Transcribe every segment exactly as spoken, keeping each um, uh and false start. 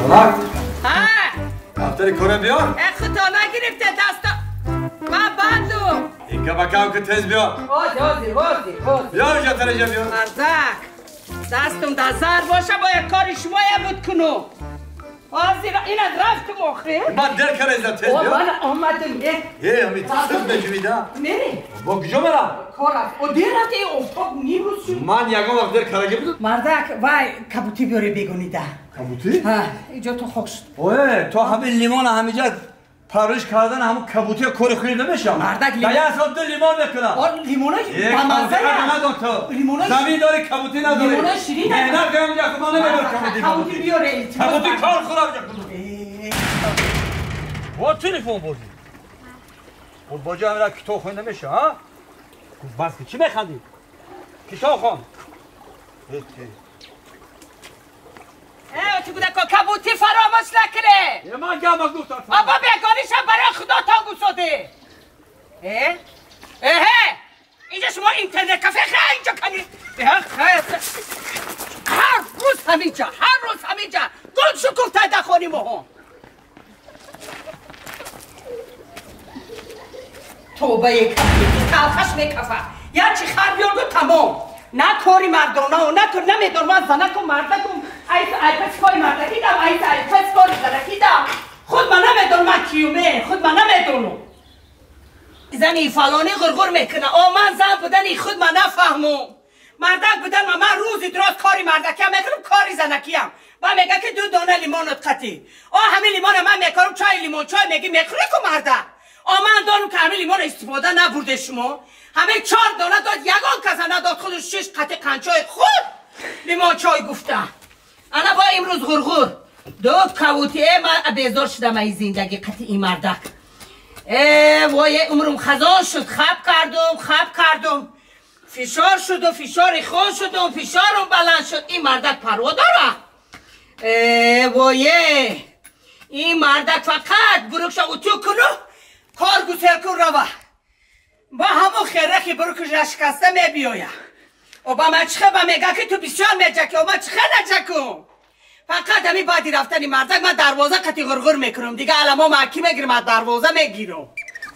سلام. ها. دفتر کارم بیار. خدا نگرفته دستا. ما بندو. این که بکام که تیز بیار. وازی وازی وازی وازی. بیار اینجا ترجمه بیار. مردک. دستم در زر باشه باید کاری شما بود کنو. وازی را این رفت مخری. من در کار از تیز بیار. من آمدم یه. یه امید خود نجمیدم. میری. با کجا برم؟ کارم. و دیرت این افتاد نیروز شد. من یکم وقت در کارگی بودم. مردک وای کبوتی بیاری بگونیده. کبوتی؟ ها اینجا تو خوش. اوه تو همین لیمون همیجا پرورش کردن همون کبوتی کاری خریده میشم. مردک لیمون. دیگه اصلا دو لیمون میکنم. آن لیمونای با مزه ندون تو. لیمونای زمین داری کبوتی نداری. لیمونای شیرین. مهنت کنم اینجا که ما نمیبر کبوتی. کبوتی بیاره. کبوتی کار خورم اینجا. با تلفن بردی. و با جا همین کتاب خونده میشه ها؟ بس که چی میخندی؟ کتاب خون. اه چی بوده که کبوتی فراموش نکنه. یه من گم از دوستان. آبا بگانیشم برای خدا تانگو شده. اه؟ اه اینجا شما اینترنت کافه خیلی اینجا کنید. هر روز همینجا هر روز همینجا گل شکوفته دخونیم هم. توبه یک کبوتی تلخش میکفه یا چی خربیارگو تمام نه کاری مردانه و نه کاری نمیدون من زنک و مردک و ایس ایپس کاری مردکی دم ایس ایپس کاری زنکی دم خود من نمیدون من کیومه خود من نمیدونم زنی فلانی غرغر میکنه آه من زن بودنی خود من نفهمم مردک بودن من, من روزی دراز کاری مردکی هم میکنم کاری زنکی هم من میگه که دو دانه لیمونت قطی آه همین لیمون من میکنم چای لیمون چای میگی میخوری که مردک آه من دارم که همه لیمون استفاده نبرده شما همه چهار دانه داد یگان کسا نداد خودش شش قطع قنچای خود لیمون چای گفته انا با امروز غرغر دو کبوتی من بیزار شدم ای زندگی قطع این مردک وای عمرم خزان شد خب کردم خب کردم فشار شد و فشار خون شد و فشارم بلند شد این مردک پروا داره وای این مردک فقط بروکش اتو کنو کار گوسر کن روه با همون خیره که برو کش شکسته می بیایم و با من چخه با میگه که تو بسیار میجکی و من چخه نجکم فقط همین بعدی رفتنی مردک من دروازه قطعی غرغر میکنم دیگه علما محکی میگیرم از دروازه میگیرم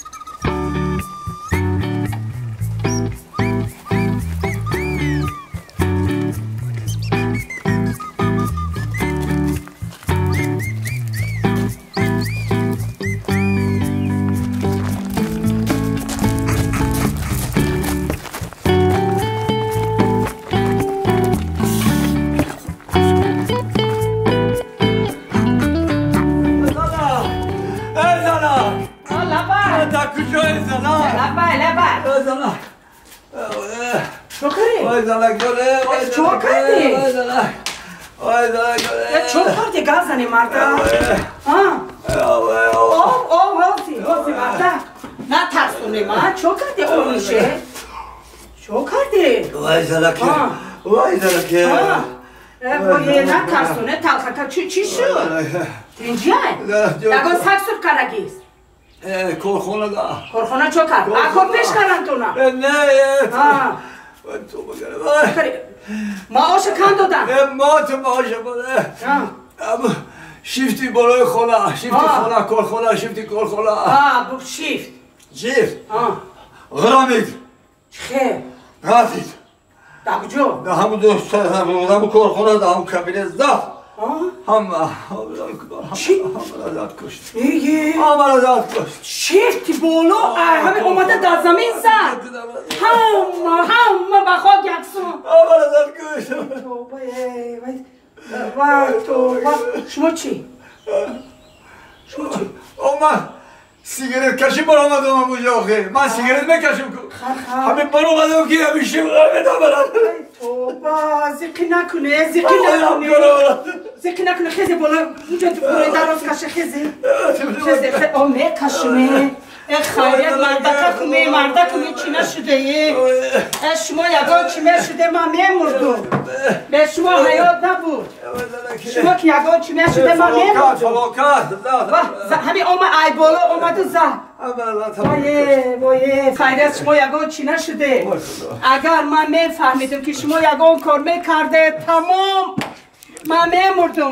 وای زنک داره وای چو کردی؟ وای زنک وای زنک داره چو کردی گاز زنی مرده؟ آه آه هاسی هاسی مرده نه ترسونی من چو کردی اون میشه؟ چو کردی؟ وای زنک وای زنک وای نه ترسونه تلخه چی چی شد؟ تینجیه؟ دگان سکسور کرگیست کارخانه دا کارخانه چو کرد؟ اکر پیش کردن تو نه؟ نه تو بگره معاش کن دادن؟ ما تو معاش بوده اما شیفتی بالای خونه شیفتی خونه کارخانه شیفتی کارخانه آه بو شیفت شیفت غرامید خیر رفتید در کجا؟ در همون دوست همون کارخانه در همون کابینه زد هم چی؟ همه را زد کشت میگی؟ همه را زد کشت شیفتی بالا همه اومده در زمین زد همه همه بخواد یکسون همه را زد کشت وای تو شما چی؟ شما چی؟ من سیگرت کشی برآمد اومم اونجا آخه من سیگرت میکشم همین برآمدم که همیشه غربه دارم توبا زیقی نکنه زیقی نکنه زیقی نکنه خیزی بالا اونجا تو بروی دراز کشه خیزی خیزی آمه کشمه خیلیت مردک کمی مردک کمی چی نشده یه شما یگان چی میشده من میمردم به شما حیات نبود شما که یگان چی میشده من میمردم فلاکت همین آمه ای بالا آمده زد وایه وایه خیلیت شما یگان چی نشده اگر من میفهمیدم که شما یگان کار میکرده تمام من میمردم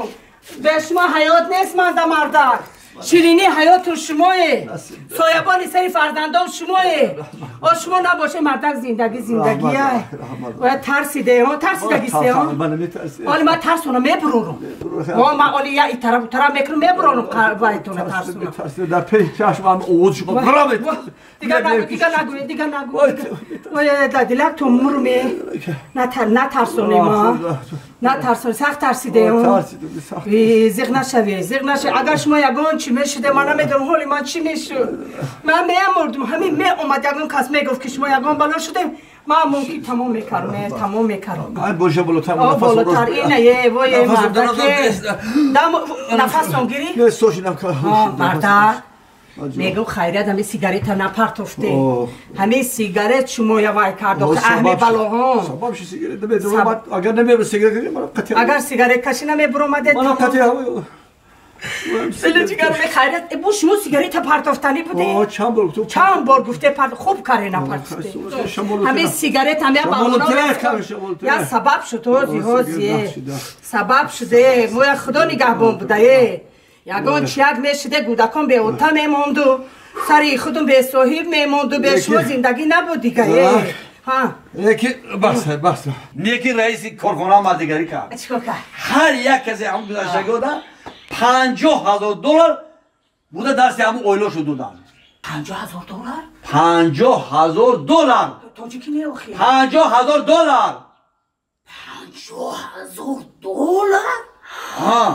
به شما حیات نیست مانده مردک شیرینی حیاتون شماه سایبانی سری فرزندان شماه آ شما نباشه مردک زندگی زندگیه و ترسیده ها ترسیدگیسته ها آلی من ترسونم میبرونم ما من آلی یا این طرف طرف میکنم میبرونم قلبایتونه ترسونم در پی چشم هم اوز شما برامت دیگه نگو دیگه نگو دیگه نگو وای دادیلک تو مرومی نترسونی ما نترسونی سخت ترسیده ها زیغ نشوی زیغ نشوی اگر شما یگان چی میشده من نمیدونم حالی من چی میشد من میمردم همین می اومد یگان کس میگفت که شما یگان بلا شده من ممکن تمام میکردم تمام میکردم این باشه بالاتر آه بالاتر اینه یه وای مردک نفس نگیری؟ نه سوشینم کار مردک میگم خیریت همه سیگاریت نپرتفته همه سیگاریت شما یا وای کرد که اهمی بلاها سبب چی سیگاریت نمیدونم اگر نمیبرم سیگاریت من قطعا اگر سیگاریت کشی نمیبرومده من قطعا سلی جگر خیریت بو شما سیگاریت پرتفتنی بوده آه چند بار گفت چند بار گفته پرت خوب کاری نپرتفته همه سیگاریت همه بلاها یا سبب شد تو زیهازیه سبب شده مویا خدا نگهبان بوده یگان چیگ میشده گودکان به اوتا میموندو سری خودم به صاحب میموندو به شما زندگی نبود دیگه ها یکی بس بس نیکی رئیس کارخانه مردگری کرد چیکار کرد هر یک کسی همون گذشتگی بودن پنجاه هزار دلار بوده دستی همون اویلو شد دادن پنجاه هزار دلار پنجاه هزار دلار تاجیکی نه اخی پنجاه هزار دلار پنجاه هزار دلار ها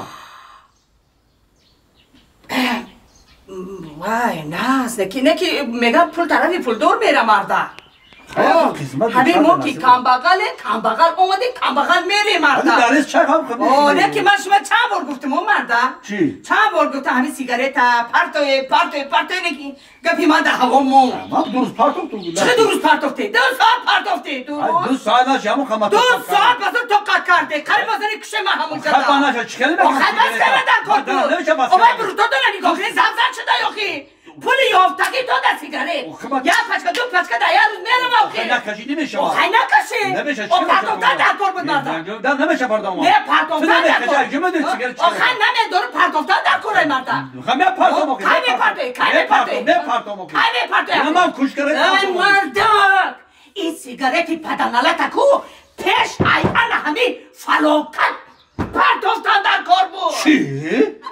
وای نه نکی نکی میگم پول طرفی پول دور میره مرده همه ما که کم بغله کم بغل اومده کم بغل میره مرده درست چه هم خب آره که من شما چند بار گفتم اون مرده چی؟ چند بار گفتم همه سیگاریت پرتوی پرتوی پرتوی نکی گپی من در هوا مون من درست پرتوف تو بودم چه درست پرتوفته؟ دو ساعت پرتوفته درست؟ دو ساعت نشه همون خمت دو ساعت بازم تو قد کرده قریب بازم کشه من همون جدا خب نشه چی کلی بگم خب بس کردن کار نمیشه بس او برو تو دو نگاه کنی زمزم شده یاخی پول یافتگی تو در سیگاریت یا پچکا دو پچکا در یه روز میرم آخی خیلی نکشی نمیشه خیلی نکشی نمیشه چی او پرتوفتن در کار بود مردم در نمیشه پردام نه پرتوفتن در کار جمعه دید سیگاریت آخه نمیداره پرتوفتن در کاره مردم خب می پرتام آخی کی می پرتوی کی می پرتوی می پرتام آخی کی می پرتوی نه من کش کرده ای مردم این سیگارتی پدنالت کو پیش ایان همین فلاکت پرتوفتن در کار بود چی؟